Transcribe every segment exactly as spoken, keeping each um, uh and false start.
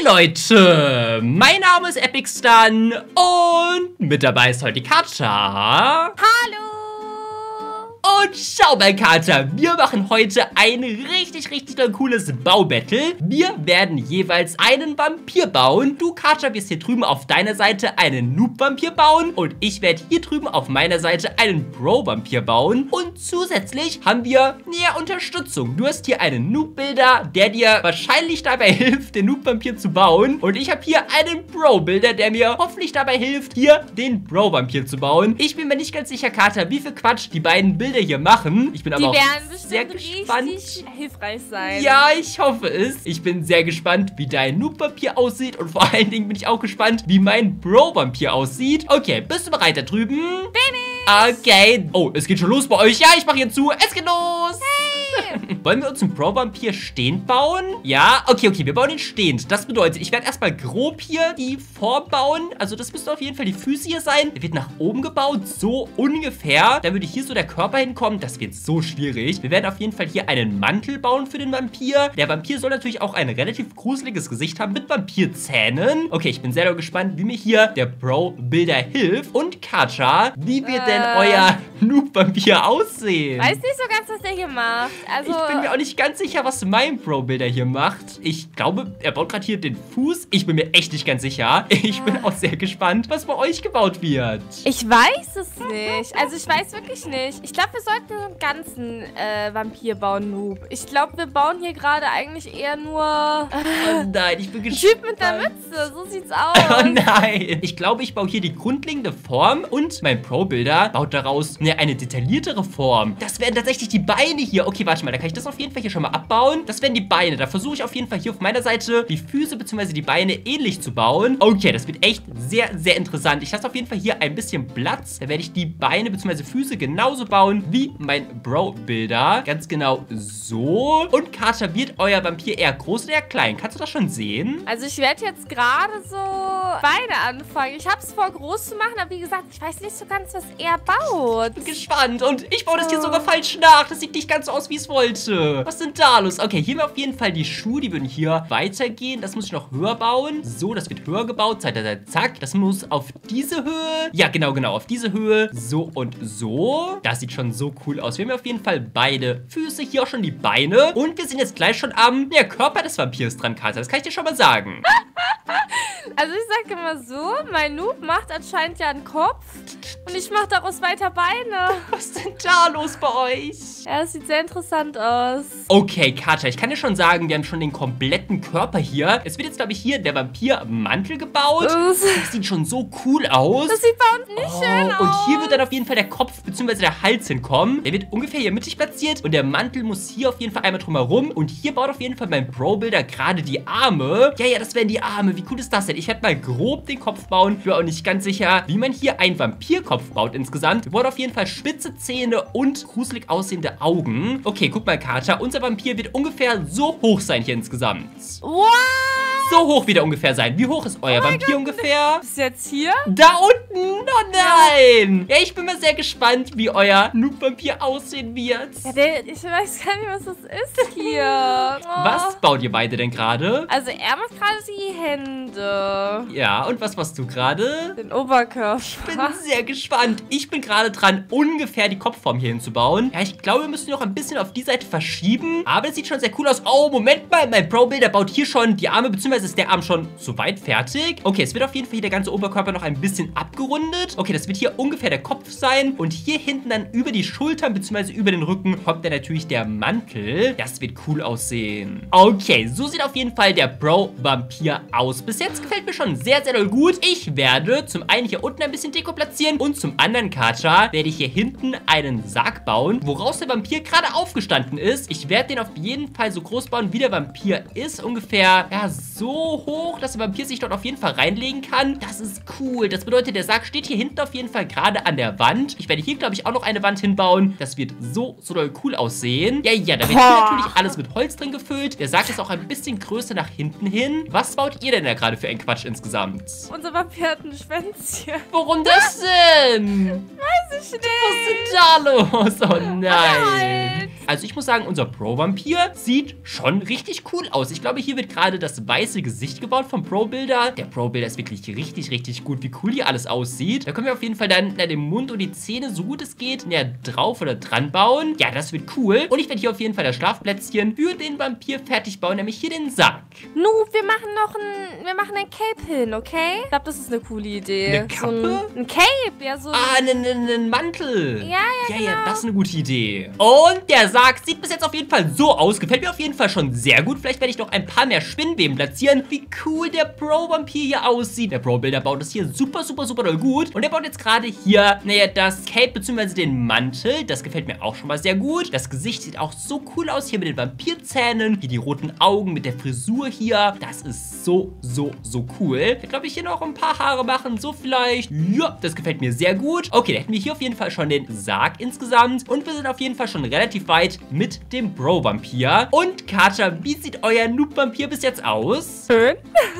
Leute, mein Name ist Epixtan und mit dabei ist heute die Katja. Hallo! Und schau mal, Katja, wir machen heute ein richtig, richtig doll cooles Baubattle. Wir werden jeweils einen Vampir bauen. Du, Katja, wirst hier drüben auf deiner Seite einen Noob-Vampir bauen. Und ich werde hier drüben auf meiner Seite einen Bro-Vampir bauen. Und zusätzlich haben wir ja, Unterstützung. Du hast hier einen Noob-Builder, der dir wahrscheinlich dabei hilft, den Noob-Vampir zu bauen. Und ich habe hier einen Bro-Builder, der mir hoffentlich dabei hilft, hier den Bro-Vampir zu bauen. Ich bin mir nicht ganz sicher, Katja, wie viel Quatsch die beiden Bilder hier machen. Ich bin Die aber auch werden sehr bestimmt gespannt. richtig hilfreich sein. Ja, ich hoffe es. Ich bin sehr gespannt, wie dein Noob-Vampir aussieht. Und vor allen Dingen bin ich auch gespannt, wie mein Bro-Vampir aussieht. Okay, bist du bereit da drüben? Bin ich. Okay. Oh, es geht schon los bei euch. Ja, ich mache hier zu. Es geht los. Hey. Wollen wir uns einen Bro-Vampir stehend bauen? Ja, okay, okay, wir bauen ihn stehend. Das bedeutet, ich werde erstmal grob hier die Form bauen. Also das müssten auf jeden Fall die Füße hier sein. Der wird nach oben gebaut, so ungefähr. Da würde hier so der Körper hinkommen. Das wird so schwierig. Wir werden auf jeden Fall hier einen Mantel bauen für den Vampir. Der Vampir soll natürlich auch ein relativ gruseliges Gesicht haben mit Vampirzähnen. Okay, ich bin sehr gespannt, wie mir hier der Bro-Builder hilft. Und Katja, wie wird äh. denn euer Noob-Vampir aussehen? Weiß nicht so ganz, was der hier macht. Also, Ich bin mir auch nicht ganz sicher, was mein Bro-Builder hier macht. Ich glaube, er baut gerade hier den Fuß. Ich bin mir echt nicht ganz sicher. Ich bin auch sehr gespannt, was bei euch gebaut wird. ich weiß es nicht. Also ich weiß wirklich nicht. Ich glaube, wir sollten einen ganzen äh, Vampir bauen, Noob. Ich glaube, wir bauen hier gerade eigentlich eher nur Oh nein, ich bin einen gespannt. Typ mit der Mütze. So sieht's aus. Oh nein. Ich glaube, ich baue hier die grundlegende Form und mein Pro-Builder baut daraus ne, eine detailliertere Form. Das wären tatsächlich die Beine hier. Okay, warte mal, da kann ich das auf jeden Fall hier schon mal abbauen. Das wären die Beine. Da versuche ich auf jeden Fall hier auf meiner Seite die Füße bzw. die Beine ähnlich zu bauen. Okay, das wird echt sehr, sehr interessant. Ich lasse auf jeden Fall hier ein bisschen Platz. Da werde ich die Beine bzw. Füße genauso bauen wie mein Bro-Builder. Ganz genau so. Und Katja, wird euer Vampir eher groß oder eher klein? Kannst du das schon sehen? Also ich werde jetzt gerade so Beine anfangen. Ich habe es vor, groß zu machen, aber wie gesagt, ich weiß nicht so ganz, was er baut. Bin gespannt. Und ich baue das hier sogar falsch nach. Das sieht nicht ganz so aus, wie ich es wollte. Was ist denn da los? Okay, hier haben wir auf jeden Fall die Schuhe. Die würden hier weitergehen. Das muss ich noch höher bauen. So, das wird höher gebaut. Zack, zack, zack. Das muss auf diese Höhe. Ja, genau, genau. Auf diese Höhe. So und so. Das sieht schon so cool aus. Wir haben auf jeden Fall beide Füße. Hier auch schon die Beine. Und wir sind jetzt gleich schon am ja, Körper des Vampirs dran, Katja. Das kann ich dir schon mal sagen. Also ich sage immer so, mein Noob macht anscheinend ja einen Kopf und ich mache daraus weiter Beine. Was ist denn da los bei euch? Ja, das sieht sehr interessant aus. Okay, Katja, ich kann dir schon sagen, wir haben schon den kompletten Körper hier. Es wird jetzt, glaube ich, hier der Vampir-Mantel gebaut. Das, Das sieht schon so cool aus. das sieht bei uns nicht Oh, schön aus. und hier wird dann auf jeden Fall der Kopf bzw. der Hals hinkommen. Der wird ungefähr hier mittig platziert. Und der Mantel muss hier auf jeden Fall einmal drumherum. Und hier baut auf jeden Fall mein Bro-Builder gerade die Arme. Ja, ja, das wären die Arme. Wie cool ist das denn? Ich werde mal grob den Kopf bauen. Ich bin auch nicht ganz sicher, wie man hier einen Vampirkopf baut insgesamt. Wir brauchen auf jeden Fall spitze Zähne und gruselig aussehende Augen. Okay, guck mal, Katja. Unser Vampir wird ungefähr so hoch sein hier insgesamt. Wow. So hoch wird er ungefähr sein. Wie hoch ist euer Vampir ungefähr? Bis jetzt hier? Da unten? Oh nein! Ja, ich bin mal sehr gespannt, wie euer Noob-Vampir aussehen wird. Ja, der, ich weiß gar nicht, was das ist hier. Oh. Was baut ihr beide denn gerade? Also er macht gerade die Hände. Ja, und was machst du gerade? Den Oberkörper. Ich bin sehr gespannt. Ich bin gerade dran, ungefähr die Kopfform hier hinzubauen. Ja, ich glaube, wir müssen noch ein bisschen auf die Seite verschieben. Aber das sieht schon sehr cool aus. Oh, Moment mal. Mein Pro-Builder baut hier schon die Arme, beziehungsweise ist der Arm schon soweit fertig. Okay, es wird auf jeden Fall hier der ganze Oberkörper noch ein bisschen abgerundet. Okay, das wird hier ungefähr der Kopf sein. Und hier hinten dann über die Schultern, beziehungsweise über den Rücken, kommt dann natürlich der Mantel. Das wird cool aussehen. Okay, so sieht auf jeden Fall der Bro-Vampir aus. Bis jetzt gefällt mir schon sehr, sehr doll gut. Ich werde zum einen hier unten ein bisschen Deko platzieren und zum anderen, Katja, werde ich hier hinten einen Sarg bauen, woraus der Vampir gerade aufgestanden ist. Ich werde den auf jeden Fall so groß bauen, wie der Vampir ist. Ungefähr, ja, so hoch, dass der Vampir sich dort auf jeden Fall reinlegen kann. Das ist cool. Das bedeutet, der Sarg steht hier hinten auf jeden Fall gerade an der Wand. Ich werde hier, glaube ich, auch noch eine Wand hinbauen. Das wird so, so doll cool aussehen. Ja, ja, da wird hier natürlich alles mit Holz drin gefüllt. Der Sarg ist auch ein bisschen größer nach hinten hin. Was baut ihr denn da gerade für einen Quatsch insgesamt? Unser Vampir hat ein Schwänzchen. Warum das denn? Weiß ich nicht. Was ist denn da los? Oh nein. Halt. Also ich muss sagen, unser Pro-Vampir sieht schon richtig cool aus. Ich glaube, hier wird gerade das weiße Gesicht gebaut vom Pro-Builder. Der Pro-Builder ist wirklich richtig, richtig gut, wie cool hier alles aussieht. Da können wir auf jeden Fall dann na, den Mund und die Zähne, so gut es geht, ja, drauf oder dran bauen. Ja, das wird cool. Und ich werde hier auf jeden Fall das Schlafplätzchen für den Vampir fertig bauen, nämlich hier den Sack. Noob, wir machen noch ein, wir machen ein Cape hin, okay? Ich glaube, das ist eine coole Idee. Eine Kappe? So ein, ein Cape, ja, so. Ah, einen ne, ne Mantel. Ja, ja, Ja, genau. ja, das ist eine gute Idee. Und der Sarg sieht bis jetzt auf jeden Fall so aus. Gefällt mir auf jeden Fall schon sehr gut. Vielleicht werde ich noch ein paar mehr Spinnweben platzieren. Wie cool der Pro-Vampir hier aussieht. Der Pro-Builder baut das hier super, super, super doll gut. Und er baut jetzt gerade hier, naja, das Cape bzw. den Mantel. Das gefällt mir auch schon mal sehr gut. Das Gesicht sieht auch so cool aus hier mit den Vampirzähnen. Hier die roten Augen mit der Frisur hier. Das ist so, so, so cool. Ich glaube, ich hier noch ein paar Haare machen. So vielleicht. Ja, das gefällt mir sehr gut. Okay, da hätten wir hier auf jeden Fall schon den Sarg insgesamt. Und wir sind auf jeden Fall schon relativ weit mit dem Bro-Vampir. Und Katja, wie sieht euer Noob-Vampir bis jetzt aus? Schön.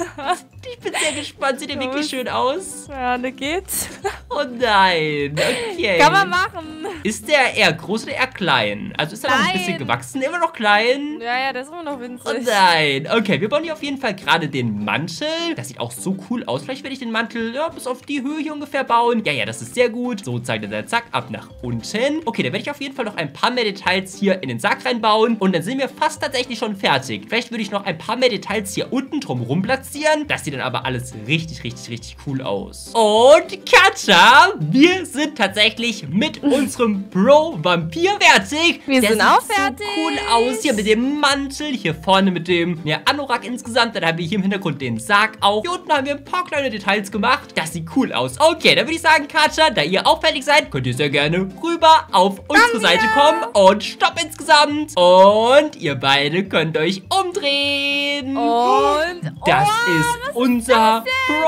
Ich bin sehr gespannt. Sieht er wirklich schön aus? Ja, ne geht's. Oh nein. Okay. Kann man machen. Ist der eher groß oder eher klein? Also ist er noch ein bisschen Klein. gewachsen? Immer noch klein? Ja, ja, der ist immer noch winzig. Oh nein. Okay, wir bauen hier auf jeden Fall gerade den Mantel. Das sieht auch so cool aus. Vielleicht werde ich den Mantel ja, bis auf die Höhe hier ungefähr bauen. Ja, ja, das ist sehr gut. So zeigt er der Zack ab nach unten. Okay, dann werde ich auf jeden Fall noch ein paar mehr Details hier in den Sack reinbauen. Und dann sind wir fast tatsächlich schon fertig. Vielleicht würde ich noch ein paar mehr Details hier unten drumherum platzieren. Das sieht dann aber alles richtig, richtig, richtig cool aus. Und Katja, wir sind tatsächlich mit unserem Pro-Vampir fertig. Wir Der sind sieht auch so fertig. cool aus. Hier mit dem Mantel, hier vorne mit dem ja, Anorak insgesamt. Dann haben wir hier im Hintergrund den Sarg auch. Hier unten haben wir ein paar kleine Details gemacht. Das sieht cool aus. Okay, dann würde ich sagen, Katja, da ihr auch fertig seid, könnt ihr sehr gerne rüber auf unsere Seite kommen. Und Stopp insgesamt. Und ihr beide könnt euch umdrehen. Und Das oh, ist unser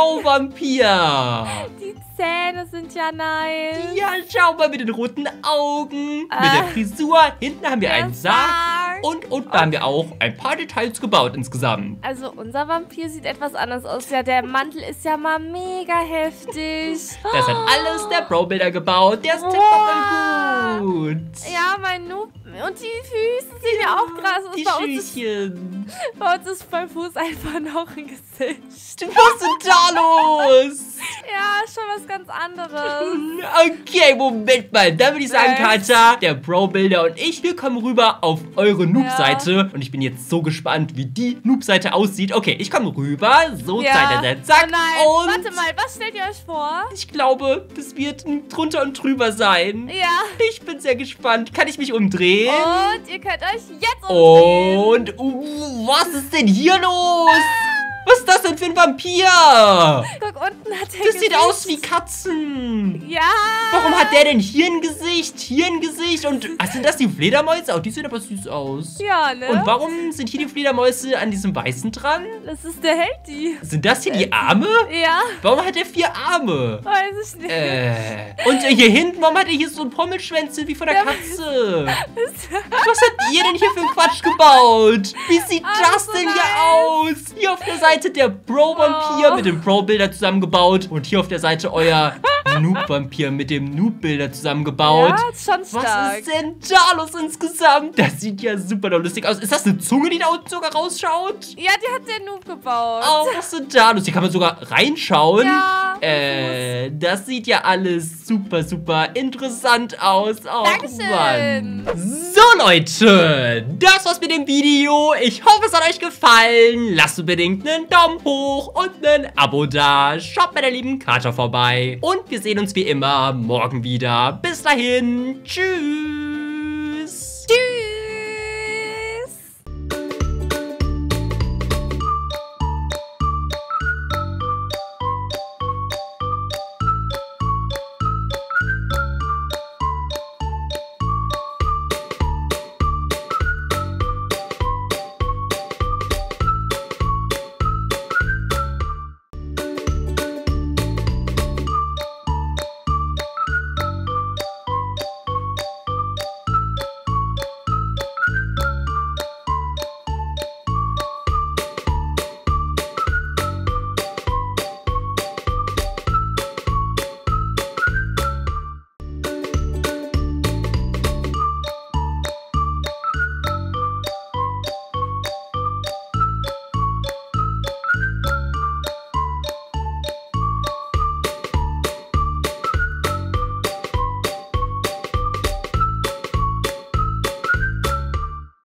Pro-Vampir. die Zähne sind ja nice. Ja, schau mal mit den roten Augen, mit Ah. der Frisur. Hinten haben wir Der einen Sarg. Sarg. Und unten haben wir auch ein paar Details gebaut insgesamt. Also unser Vampir sieht etwas anders aus. Ja, der Mantel ist ja mal mega heftig. Das hat alles der Pro-Builder gebaut. Der ist Wow. tipptopp gut. Ja, mein Noob. Und die Füße sehen ja auch krass aus. Die Bei uns, ist, Schüchchen. bei uns ist beim Fuß einfach noch ein Gesicht. Was ist denn da los? Ja, schon was ganz anderes. Okay, Moment mal. Dann würde ich sagen, Was? Katja, der Pro-Builder und ich, wir kommen rüber auf eure Noob-Seite. Und ich bin jetzt so gespannt, wie die Noob-Seite aussieht. Okay, ich komme rüber. So, Ja. zeigt er der Zack. Oh nein, und warte mal, was stellt ihr euch vor? ich glaube, das wird ein drunter und drüber sein. Ja. Ich bin sehr gespannt. Kann ich mich umdrehen? Und ihr könnt euch jetzt umdrehen. Und uh, was ist denn hier los? Was ist das denn für ein Vampir? Guck, unten hat er Das sieht Gesicht. aus wie Katzen. Ja. Warum hat der denn hier ein Gesicht, hier ein Gesicht und was sind das, die Fledermäuse? Oh, die sehen aber süß aus. Ja, ne? Und warum sind hier die Fledermäuse an diesem Weißen dran? Das ist der Heldi. Sind das hier die Arme? Ja, Warum hat er vier Arme? weiß ich nicht. Äh. Und hier hinten, warum hat er hier so ein Pommelschwänzchen wie von der Katze? Was habt ihr denn hier für einen Quatsch gebaut? Wie sieht Alles das so denn nice. hier aus? Hier auf der Seite der Bro-Vampir Oh. mit dem Bro-Builder zusammengebaut. Und hier auf der Seite euer Noob-Vampir mit dem Noob-Builder zusammengebaut. Ja, ist schon stark. Was ist denn da los insgesamt? Das sieht ja super lustig aus. Ist das eine Zunge, die da unten sogar rausschaut? Ja, die hat der Noob gebaut. Oh, was ist denn da los? Hier kann man sogar reinschauen. Ja. Äh, das sieht ja alles super, super interessant aus. Oh, Dankeschön. Mann. So, Leute. Das war's mit dem Video. Ich hoffe, es hat euch gefallen. Lasst unbedingt einen Daumen hoch und ein Abo da. Schaut bei der lieben Katja vorbei. Und wir sehen uns wie immer morgen wieder. Bis dahin. Tschüss.